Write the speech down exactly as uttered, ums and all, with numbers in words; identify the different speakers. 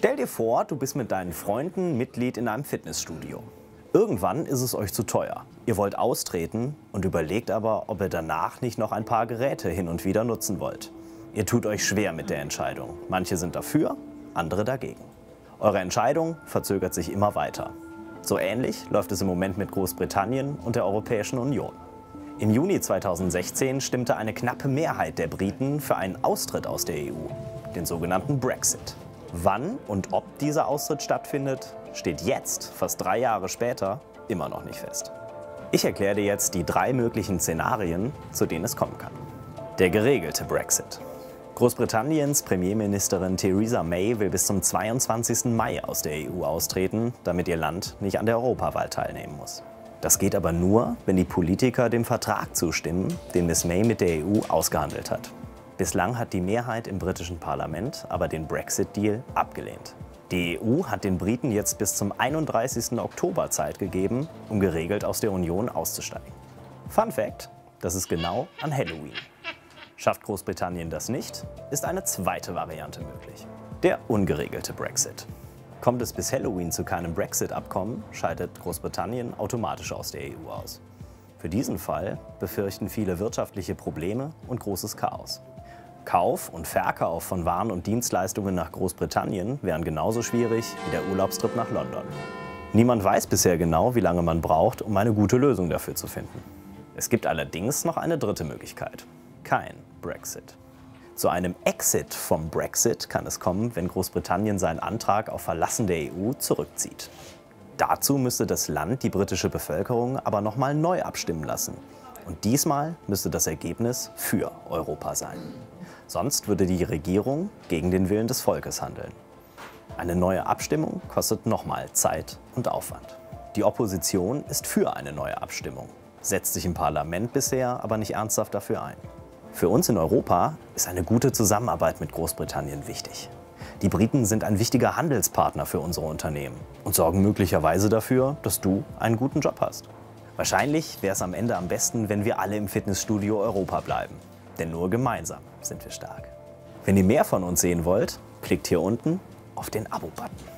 Speaker 1: Stell dir vor, du bist mit deinen Freunden Mitglied in einem Fitnessstudio. Irgendwann ist es euch zu teuer. Ihr wollt austreten und überlegt aber, ob ihr danach nicht noch ein paar Geräte hin und wieder nutzen wollt. Ihr tut euch schwer mit der Entscheidung. Manche sind dafür, andere dagegen. Eure Entscheidung verzögert sich immer weiter. So ähnlich läuft es im Moment mit Großbritannien und der Europäischen Union. Im Juni zweitausendsechzehn stimmte eine knappe Mehrheit der Briten für einen Austritt aus der E U, den sogenannten Brexit. Wann und ob dieser Austritt stattfindet, steht jetzt, fast drei Jahre später, immer noch nicht fest. Ich erkläre dir jetzt die drei möglichen Szenarien, zu denen es kommen kann. Der geregelte Brexit. Großbritanniens Premierministerin Theresa May will bis zum zweiundzwanzigsten Mai aus der E U austreten, damit ihr Land nicht an der Europawahl teilnehmen muss. Das geht aber nur, wenn die Politiker dem Vertrag zustimmen, den Miss May mit der E U ausgehandelt hat. Bislang hat die Mehrheit im britischen Parlament aber den Brexit-Deal abgelehnt. Die E U hat den Briten jetzt bis zum einunddreißigsten Oktober Zeit gegeben, um geregelt aus der Union auszusteigen. Fun Fact: Das ist genau an Halloween. Schafft Großbritannien das nicht, ist eine zweite Variante möglich: der ungeregelte Brexit. Kommt es bis Halloween zu keinem Brexit-Abkommen, scheidet Großbritannien automatisch aus der E U aus. Für diesen Fall befürchten viele wirtschaftliche Probleme und großes Chaos. Kauf und Verkauf von Waren und Dienstleistungen nach Großbritannien wären genauso schwierig wie der Urlaubstrip nach London. Niemand weiß bisher genau, wie lange man braucht, um eine gute Lösung dafür zu finden. Es gibt allerdings noch eine dritte Möglichkeit: kein Brexit. Zu einem Exit vom Brexit kann es kommen, wenn Großbritannien seinen Antrag auf Verlassen der E U zurückzieht. Dazu müsste das Land die britische Bevölkerung aber nochmal neu abstimmen lassen. Und diesmal müsste das Ergebnis für Europa sein. Sonst würde die Regierung gegen den Willen des Volkes handeln. Eine neue Abstimmung kostet nochmal Zeit und Aufwand. Die Opposition ist für eine neue Abstimmung, setzt sich im Parlament bisher aber nicht ernsthaft dafür ein. Für uns in Europa ist eine gute Zusammenarbeit mit Großbritannien wichtig. Die Briten sind ein wichtiger Handelspartner für unsere Unternehmen und sorgen möglicherweise dafür, dass du einen guten Job hast. Wahrscheinlich wäre es am Ende am besten, wenn wir alle im Fitnessstudio Europa bleiben. Denn nur gemeinsam sind wir stark. Wenn ihr mehr von uns sehen wollt, klickt hier unten auf den Abo-Button.